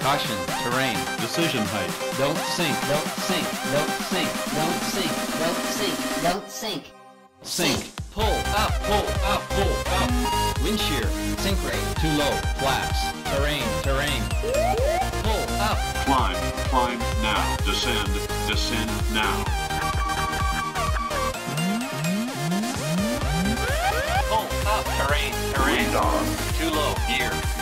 Caution, terrain. Decision height. Don't sink. Don't sink. Don't sink. Don't sink. Don't sink. Don't sink. Sink. Pull up, pull up, pull up. Wind shear. Sink rate. Too low. Flaps. Terrain, terrain. Pull up. Climb. Climb now. Descend. Descend now. Pull up. Terrain, terrain. Radar. Too low. Gear.